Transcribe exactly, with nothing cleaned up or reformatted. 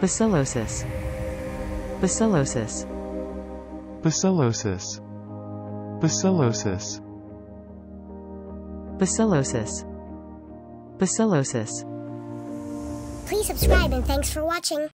bacillosis, bacillosis, bacillosis, bacillosis, bacillosis, bacillosis. Please subscribe and thanks for watching.